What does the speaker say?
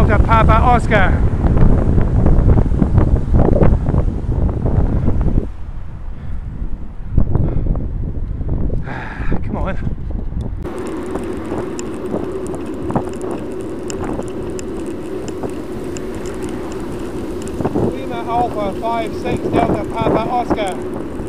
Delta Papa Oscar. Come on. Lima Alpha 56 Delta Papa Oscar.